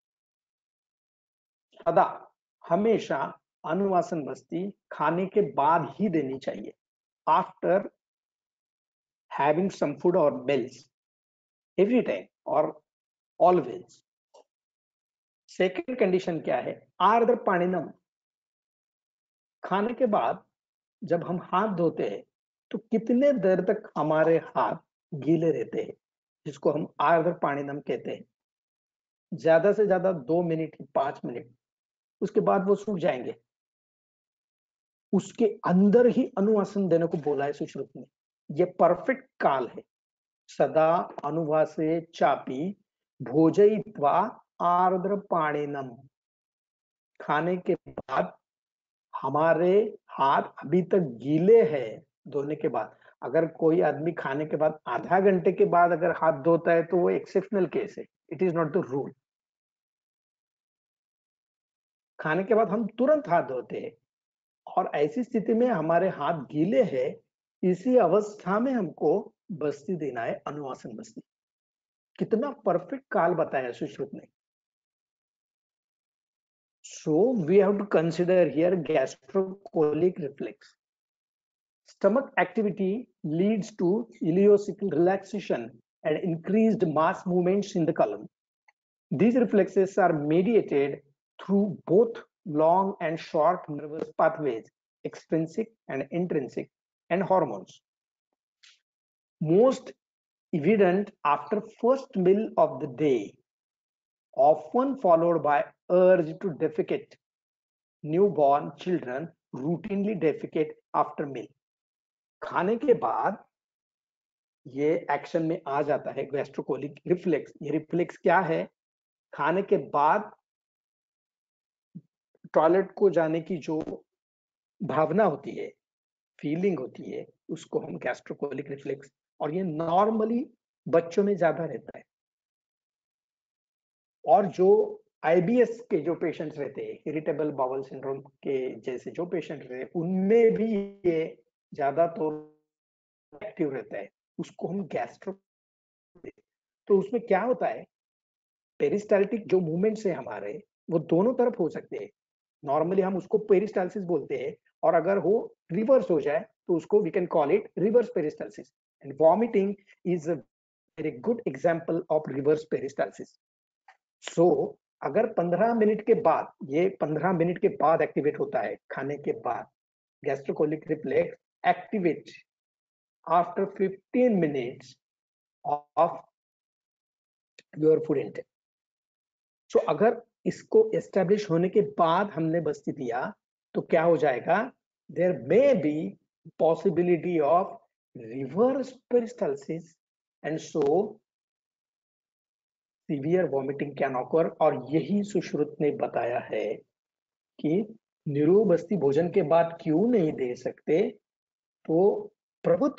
सदा, हमेशा अनुवासन बस्ती खाने के बाद ही देनी चाहिए, after having some food or meals, every time or always. Second condition क्या है? आर्द्र पाणिनम। खाने के बाद जब हम हाथ धोते हैं तो कितने देर तक हमारे हाथ गीले रहते हैं, जिसको हम आर्द्र पाणिनम कहते हैं? ज्यादा से ज्यादा 2 मिनट, 5 मिनट, उसके बाद वो सूख जाएंगे। उसके अंदर ही अनुवासन देने को बोला है सुश्रुत ने। ये परफेक्ट काल है। सदा अनुवासे चापी भोजयित्वा आर्द्र पाणिनम। खाने के बाद हमारे हाथ अभी तक गीले हैं धोने के बाद। अगर कोई आदमी खाने के बाद आधा घंटे के बाद अगर हाथ धोता है तो वो एक्सेप्शनल केस है, it is not the rule. खाने के बाद हम तुरंत हाथ धोते हैं और ऐसी स्थिति में हमारे हाथ गीले हैं, इसी अवस्था में हमको बस्ती देना है, अनुवासन बस्ती। कितना परफेक्ट काल बताया सुश्रुत ने। So we have to consider here gastrocolic reflex. Stomach activity leads to ileocecal relaxation and increased mass movements in the colon. These reflexes are mediated through both long and short nervous pathways, extrinsic and intrinsic, and hormones. Most evident after first meal of the day, often followed by urge to defecate. Newborn children routinely defecate after meal. खाने के बाद ये action में आ जाता है gastrocolic reflex. ये reflex क्या है? खाने के बाद टॉयलेट को जाने की जो भावना होती है, फीलिंग होती है, उसको हम गैस्ट्रोकोलिक रिफ्लेक्स, और ये नॉर्मली बच्चों में ज्यादा रहता है। और जो आईबीएस के जो पेशेंट्स रहते हैं, इरिटेबल बाउल सिंड्रोम के जैसे जो पेशेंट रहते हैं, उनमें भी ये ज्यादा तो एक्टिव रहता है, उसको हम गैस्ट्रो। तो उसमें क्या होता है, पेरिस्टाल्टिक जो मूवमेंट्स है हमारे, वो दोनों तरफ हो सकते हैं। नॉर्मली हम उसको पेरिस्टाल्सिस बोलते हैं, और अगर वो रिवर्स हो जाए तो उसको we can call it reverse peristalsis. And vomiting is a very good example of reverse peristalsis. So अगर 15 मिनट के बाद, ये 15 मिनट के बाद एक्टिवेट होता है खाने के बाद, gastrocolic reflex activate after 15 minutes of your food intake. So अगर इसको एस्टेब्लिश होने के बाद हमने बस्ती दिया तो क्या हो जाएगा? There may be possibility of reverse peristalsis, and so severe vomiting can occur। और यही सुश्रुत ने बताया है कि निरोग बस्ती भोजन के बाद क्यों नहीं दे सकते, तो प्रभुत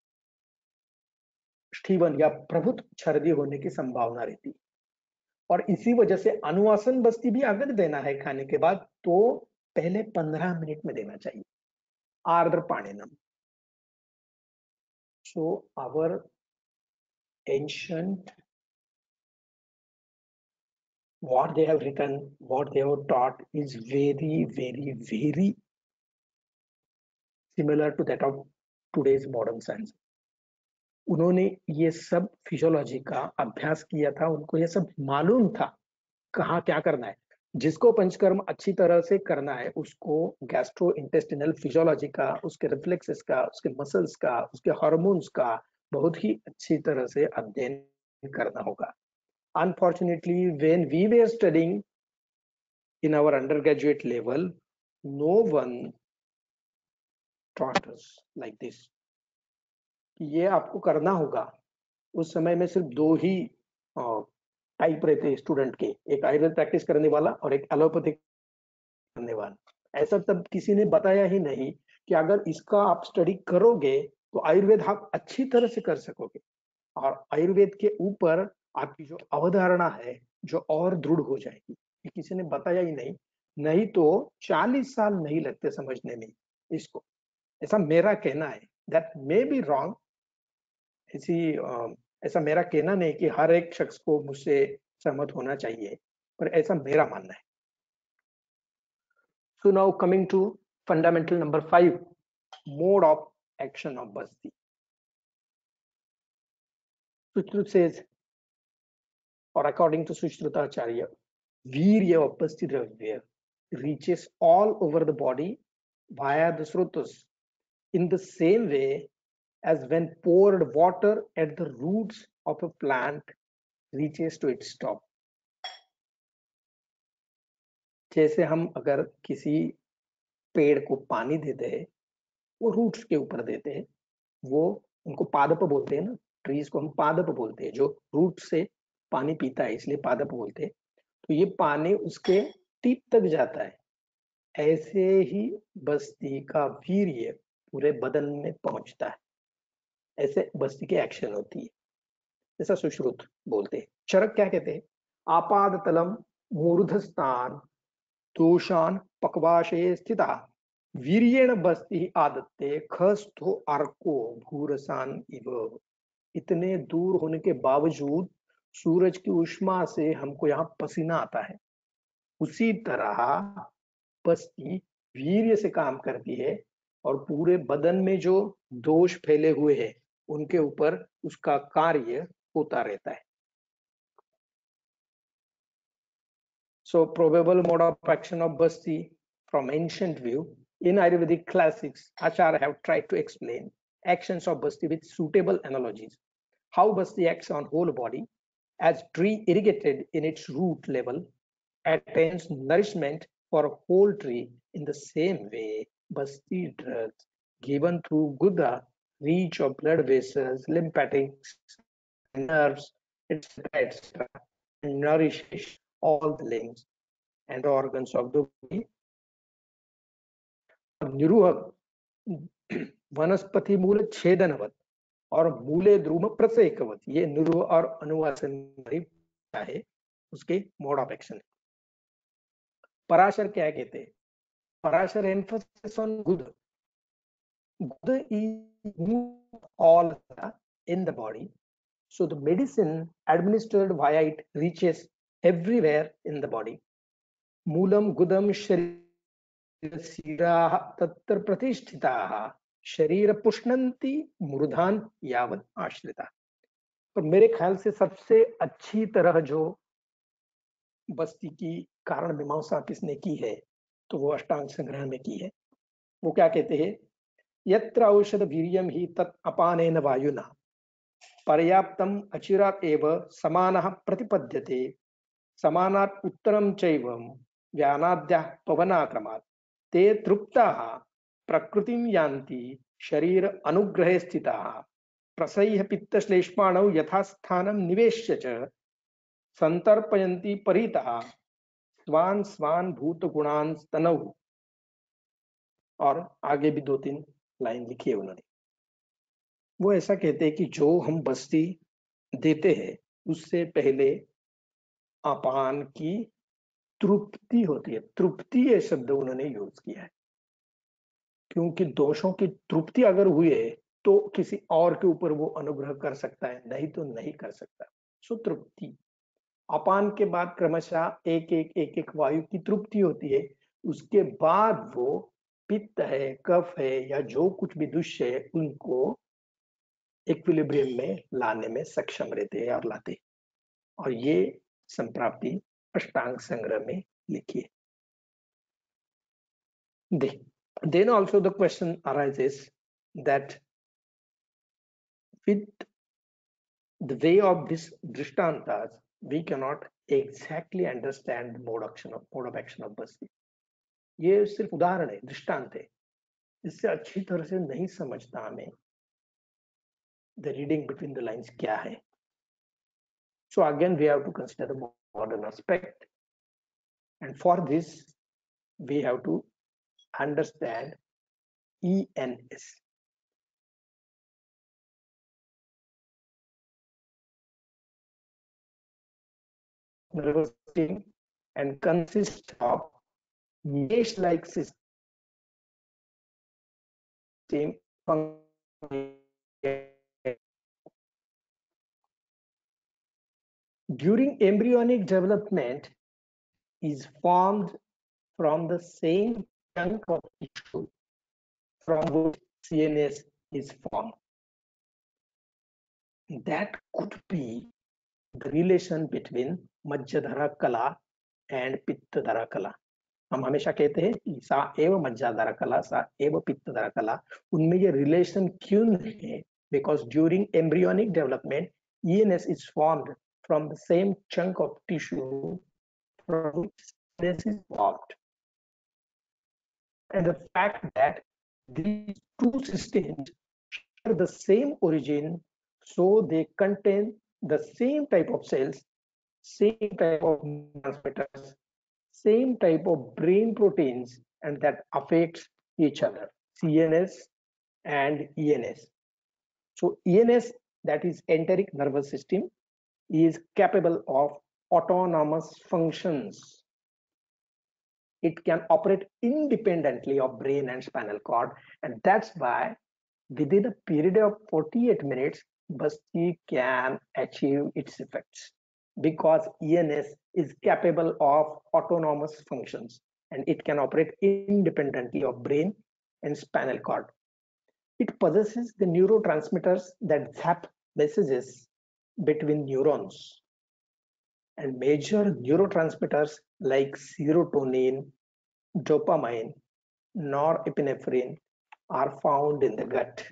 स्टीवन या प्रभुत छर्दी होने की संभावना रहती। और इसी वजह से अनुवासन बस्ती भी अगर देना है खाने के बाद तो पहले 15 मिनट में देना चाहिए आर्द्र पाणिनम। So our ancient what they have written, what they have taught is very similar to that of today's modern science. उन्होंने ये सब फिजियोलॉजी का अभ्यास किया था, उनको ये सब मालूम था कहाँ क्या करना है। जिसको पंचकर्म अच्छी तरह से करना है उसको गैस्ट्रो इंटेस्टिनल फिजियोलॉजी का, उसके रिफ्लेक्सेस का, उसके मसल्स का, उसके हार्मोन्स का बहुत ही अच्छी तरह से अध्ययन करना होगा। Unfortunately, when we were studying in our undergraduate level, no one taught us like this कि ये आपको करना होगा। उस समय में सिर्फ दो ही टाइप रहते स्टूडेंट के, एक आयुर्वेद प्रैक्टिस करने वाला और एक एलोपैथिक करने वाला। ऐसा तब किसी ने बताया ही नहीं कि अगर इसका आप स्टडी करोगे तो आयुर्वेद आप अच्छी तरह से कर सकोगे और आयुर्वेद के ऊपर आपकी जो अवधारणा है जो और दृढ़ हो जाएगी। ये किसी ने बताया ही नहीं, नहीं तो 40 साल नहीं लगते समझने में इसको। ऐसा मेरा कहना है, दैट मे बी रॉन्ग। ऐसा मेरा कहना नहीं कि हर एक शख्स को मुझसे सहमत होना चाहिए, पर ऐसा मेरा मानना है। So now coming to fundamental number 5, mode of action of Basti. Sushruta says, or according to Sushrutacharya, Virya of Basti Dravya reaches all over the body via the Srutas in the same way as when poured water at the roots of a plant reaches to its top. जैसे हम अगर किसी पेड़ को पानी देते हैं, वो रूट्स के ऊपर देते हैं, वो उनको पादप बोलते हैं ना, ट्रीज को हम पादप बोलते हैं, जो रूट से पानी पीता है इसलिए पादप बोलते हैं। तो ये पानी उसके टिप तक जाता है। ऐसे ही बस्ती का वीर्य पूरे बदन में पहुंचता है, ऐसे बस्ती की एक्शन होती है। जैसा सुश्रुत बोलते हैं। चरक क्या कहते हैं? आपाद तलम मूर्धस्थान दोषान पक्वाशे स्थिता वीर्येण बस्ती आदत्ते खस्थो अर्को भूरसान इव। इतने दूर होने के बावजूद सूरज की उष्मा से हमको यहाँ पसीना आता है, उसी तरह बस्ती वीर्य से काम करती है और पूरे बदन में जो दोष फैले हुए हैं उनके ऊपर उसका कार्य होता रहता है। So probable mode of action of Basti from ancient view, in Ayurvedic classics, Acharya have tried to explain actions of Basti with suitable analogies. How Basti acts on whole body, as tree irrigated in its root level attains nourishment for a whole tree, in the same way Basti drugs given through Guda reach of blood vessels, lymphatics, nerves, etc., and nourishes all the limbs and organs of the body. निरूह वनस्पति मूल छेदनवत और मूले द्रुम प्रसेकवत, ये निरूह और अनुवासन है उसके mode of action. Parashar क्या कहते हैं? पराशर एम्फसिस ऑन गुद। गुद is all in the body, so the medicine administered via it reaches everywhere in the body. Moolam गुदम शरीरशिराः तत्र प्रतिष्ठिताः शरीर पुष्णन्ति मूर्धान यावत् आश्रिता। पर मेरे ख्याल से सबसे अच्छी तरह जो बस्ती की कारण मीमांसा किसने की है तो वो अष्टांग संग्रह में की है। वो क्या कहते हैं? यत्र औषध वीर्यम ही तत् अपानेन वायुना पर्याप्तम अचिरात् एव समानः प्रतिपद्यते समानात् उत्तरं चैवं व्यानाद्यः पवनाक्रमात् ते तृप्ताः प्रकृतिं यान्ति शरीर अनुग्रहे स्थिताः प्रसह्य पित्तश्लेष्माणौ यथास्थानं निवेश्य च संतर्पयन्ति परितः स्वान स्वान भूत गुणान तनौ। और आगे भी 2-3 लाइन लिखी है उन्होंने। वो ऐसा कहते हैं कि जो हम बस्ती देते हैं उससे पहले अपान की तृप्ति होती है। तृप्ति ये शब्द उन्होंने यूज किया है, क्योंकि दोषों की तृप्ति अगर हुई है तो किसी और के ऊपर वो अनुग्रह कर सकता है, नहीं तो नहीं कर सकता। सो तृप्ति, अपान के बाद क्रमशः एक एक वायु की तृप्ति होती है, उसके बाद वो पित्त है, कफ है या जो कुछ भी दुष्य है उनको इक्विलिब्रियम में लाने में सक्षम रहते हैं और लाते हैं। और ये संप्राप्ति अष्टांग संग्रह में लिखी है। Then also the question arises that with the way of this drishtantas, we cannot exactly understand mode of action of basti. ये सिर्फ उदाहरण है, दृष्टांत है, इससे अच्छी तरह से नहीं समझता हमें the reading between the lines क्या है. So again we have to consider the modern aspect, and for this we have to understand ENS. Nervous system and consists of mesh-like system during embryonic development is formed from the same chunk of tissue from which CNS is formed. That could be the relation between मज्जाधारा कला and पित्तधारा कला. हम हमेशा कहते हैं कि सा एव मज्जाधारा कला, सा एव पित्तधारा कला. उनमें ये रिलेशन क्यों नहीं है? Because during embryonic development, ENS is formed from the same chunk of tissue from which CNS is formed. And the fact that these two systems share the same origin, so they contain the same type of cells, same type of transmitters, same type of brain proteins, and that affects each other, CNS and ENS. So ENS, that is enteric nervous system, is capable of autonomous functions. It can operate independently of brain and spinal cord, and that's why within a period of 48 minutes, Basti can achieve its effects, because ENS is capable of autonomous functions and it can operate independently of brain and spinal cord. It possesses the neurotransmitters that zap messages between neurons, and major neurotransmitters like serotonin, dopamine, norepinephrine are found in the gut.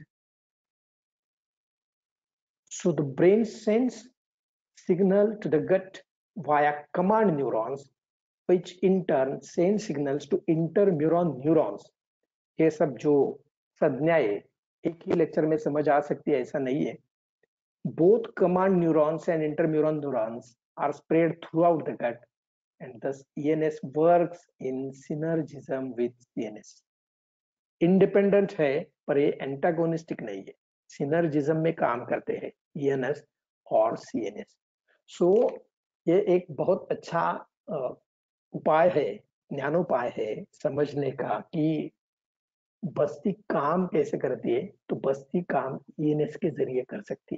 So the brain sends signal to the gut via command neurons, which in turn send signals to interneuron neurons. ये सब जो संज्ञाएं एक ही lecture में समझ आ सकती है ऐसा नहीं है. Both command neurons and interneuron neurons are spread throughout the gut, and thus ENS works in synergism with CNS. Independent है पर ये एंटागोनिस्टिक नहीं है, सिनर्जिज्म में काम करते हैं ENS और CNS. सो ये एक बहुत अच्छा उपाय है, ज्ञानोपाय है समझने का कि बस्ती काम कैसे करती है. तो बस्ती काम ENS के जरिए कर सकती है.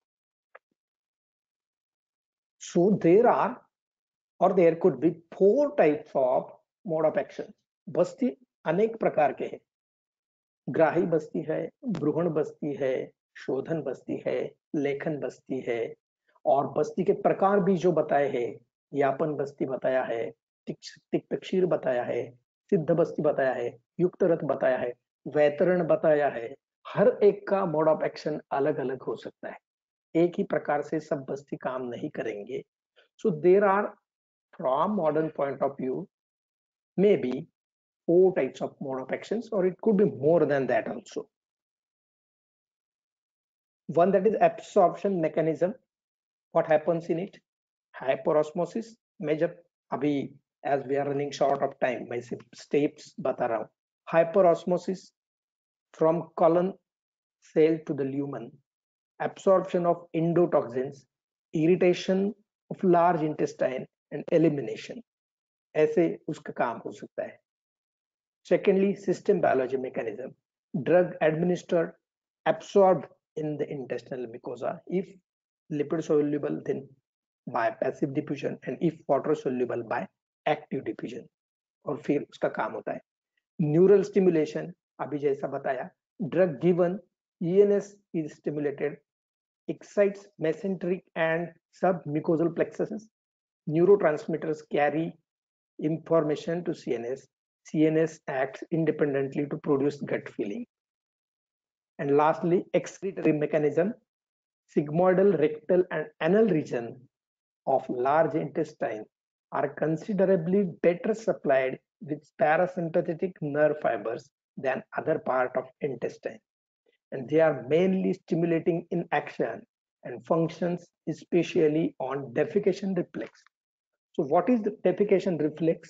So there are, or there could be 4 types of mode of action. बस्ती अनेक प्रकार के हैं. ग्राही बस्ती है, भ्रूण बस्ती है, शोधन बस्ती है, लेखन बस्ती है, और बस्ती के प्रकार भी जो बताए हैं, यापन बस्ती बताया है, तिक्तक्षीर बताया है, सिद्ध बस्ती बताया है, युक्त रथ बताया है, वैतरण बताया है. हर एक का मोड ऑफ एक्शन अलग अलग हो सकता है, एक ही प्रकार से सब बस्ती काम नहीं करेंगे. So there are, from modern point of view, may be 4 types of mode of actions, or it could be more than that also. One that is absorption mechanism. What happens in it? Hyperosmosis measure. अभी as we are running short of time, मैं सिर्फ steps बता रहा हूँ. Hyperosmosis from colon cell to the lumen, absorption of endotoxins, irritation of large intestine and elimination. ऐसे उसका काम हो सकता है. Secondly, system biology mechanism. Drug administered, absorbed in the intestinal mucosa. If lipid soluble, then by passive diffusion, and if water soluble, by active diffusion. और फिर उसका काम होता है. Neural stimulation, अभी जैसा बताया, drug given, ENS is stimulated, excites mesenteric and submucosal plexuses. Neurotransmitters carry information to CNS. CNS acts independently to produce gut feeling. And lastly, excretory mechanism. Sigmoidal, rectal and anal region of large intestine are considerably better supplied with parasympathetic nerve fibers than other part of intestine. And they are mainly stimulating in action and functions especially on defecation reflex. So what is the defecation reflex?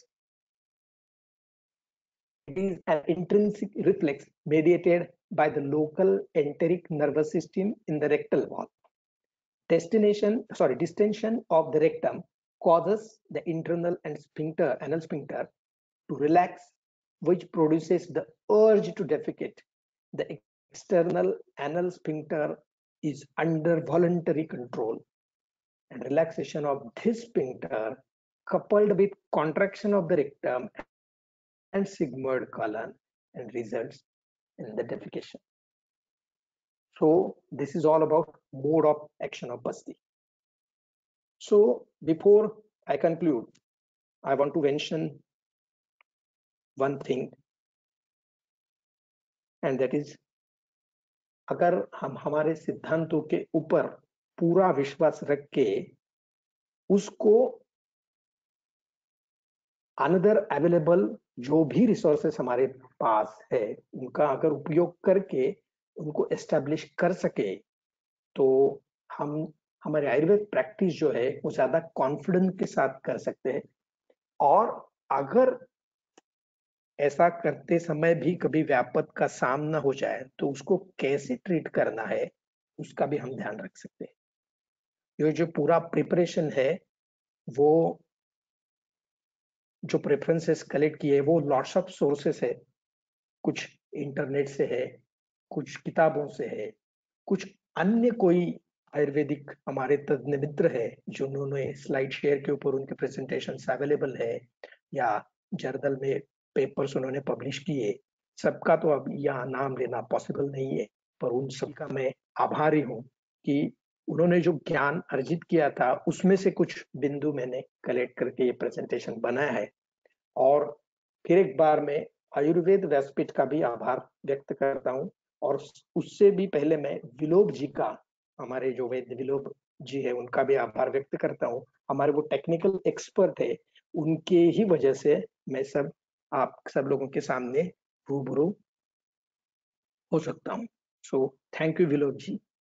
It is an intrinsic reflex mediated by the local enteric nervous system in the rectal wall. Distension of the rectum causes the internal and anal sphincter to relax, which produces the urge to defecate. The external anal sphincter is under voluntary control, and relaxation of this sphincter coupled with contraction of the rectum and sigmoid colon and results in the defecation. So this is all about mode of action of Basti. So before I conclude, I want to mention one thing, and that is, अगर हम हमारे सिद्धांतों के ऊपर पूरा विश्वास रख के उसको अनदर अवेलेबल जो भी रिसोर्सेस हमारे पास है उनका अगर उपयोग करके उनको एस्टेब्लिश कर सके तो हम हमारे आयुर्वेद प्रैक्टिस जो है वो ज्यादा कॉन्फिडेंस के साथ कर सकते हैं. और अगर ऐसा करते समय भी कभी व्यापत का सामना हो जाए तो उसको कैसे ट्रीट करना है उसका भी हम ध्यान रख सकते हैं. ये जो पूरा प्रिपरेशन है वो जो प्रेफरेंसेस कलेक्ट किए वो लॉट्स ऑफ सोर्सेस है. कुछ इंटरनेट से है, कुछ किताबों से है, कुछ अन्य कोई आयुर्वेदिक हमारे तज्ञ मित्र है जो उन्होंने स्लाइड शेयर के ऊपर उनके प्रेजेंटेशन अवेलेबल है या जर्नल में पेपर्स उन्होंने पब्लिश किए. सबका तो अब यहाँ नाम लेना पॉसिबल नहीं है, पर उन सबका मैं आभारी हूँ कि उन्होंने जो ज्ञान अर्जित किया था उसमें से कुछ बिंदु मैंने कलेक्ट करके ये प्रेजेंटेशन बनाया है. और फिर एक बार मैं आयुर्वेद व्यासपीठ का भी आभार व्यक्त करता हूँ. और उससे भी पहले मैं विलोब जी का, हमारे जो वैद्य विलोब जी है उनका भी आभार व्यक्त करता हूँ. हमारे वो टेक्निकल एक्सपर्ट है, उनके ही वजह से मैं आप सब लोगों के सामने रूबरू हो सकता हूँ. सो थैंक यू विलोब जी.